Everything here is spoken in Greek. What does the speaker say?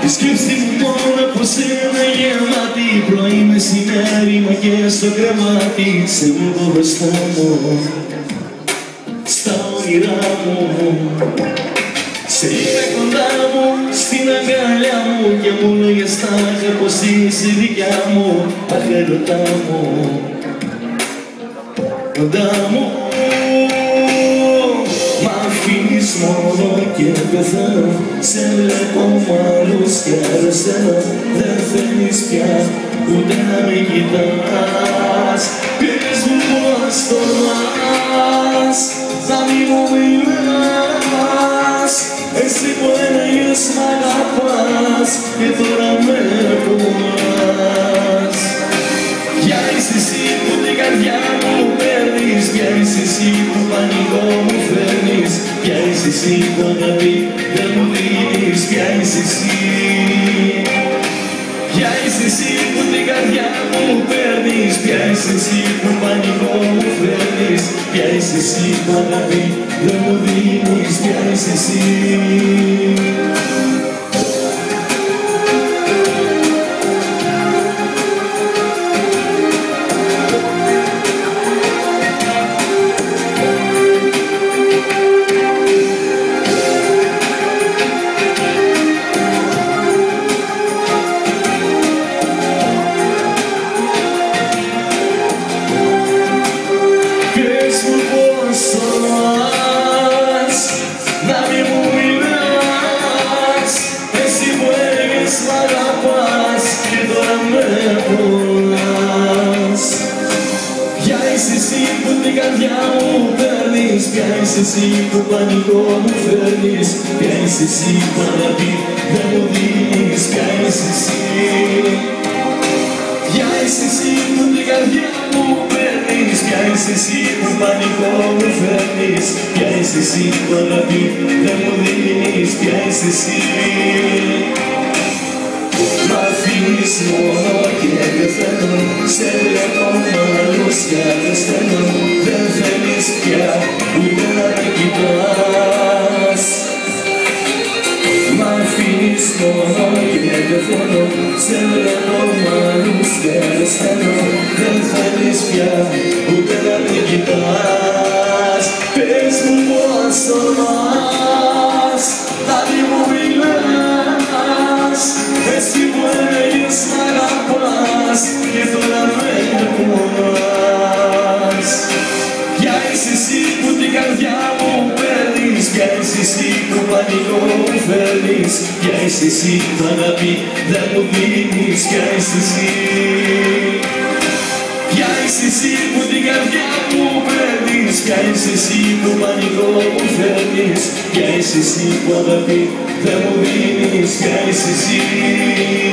Η σκέψη μου μόνο από σένα γεμάτη, πρωί, μεσημέρι, μα και στο κρεβάτι. Σε βλέπω μπροστά μου, στα όνειρά μου. Σε είδα κοντά μου, στην αγκαλιά μου και μου λέγες τάχα πως είσαι δικιά μου. Αχ, ερωτά μου, κοντά μου. Μ' αφήνεις μόνο και πεθαίνω, σε βλέπω μ' άλλους κι αρρωσταίνω. Δεν θέλεις πια ούτε να με κοιτάς. Πες μου πως τολμάς να μη μου μιλάς. Εσύ που έλεγες μ' αγαπάς και τώρα με πονάς. Ποια είσαι εσύ που την καρδιά μου παίρνεις, ποια είσαι εσύ που πανικό μου φέρνεις, ποια είσαι εσύ που αγάπη δεν μου δίνεις, ποια είσαι εσύ. Ποια είσαι εσύ που την καρδιά μου παίρνεις, ποια είσαι εσύ που πανικό μου φέρνεις, ποια είσαι εσύ που αγάπη δεν μου δίνεις, ποια είσαι εσύ. Να μη μου μιλάς, εσύ που έλεγες μ' αγαπάς και τώρα με πονάς. Ποια είσαι εσύ που την καρδιά μου παίρνεις, ποια είσαι εσύ που πανικό μου φέρνεις, ποια είσαι εσύ που αγάπη δεν μου δίνεις, ποια είσαι εσύ. Ποια είσαι εσύ που την καρδιά μου παίρνεις, ποια είσαι εσύ που πανικό μου φέρνεις, ποια είσαι εσύ που αγάπη δεν μου δίνεις, ποια είσαι εσύ. Μ' αφήνεις μόνο και πεθαίνω, σε βλέπω μ' άλλους κι αρρωσταίνω. Δεν θέλεις πια ούτε να με κοιτάς. Μ' αφήνεις μόνο και πεθαίνω, σε βλέπω μ' άλλους κι αρρωσταίνω. Δεν θέλεις πια ούτε να με κοιτάς. Πες μου πως τολμάς να μη μου μιλάς, εσύ που έλεγες μ' αγαπάς και τώρα με πονάς. Ποια είσαι εσύ που την καρδιά μου παίρνεις, ποια είσαι εσύ που πανικό μου φέρνεις, ποια είσαι εσύ που αγάπη δεν μου δίνεις, ποια είσαι εσύ. Ποια είσαι εσύ που την καρδιά μου παίρνεις, ποια είσαι εσύ που πανικό μου φέρνεις, ποια είσαι εσύ που αγάπη δεν μου δίνεις, ποια είσαι εσύ.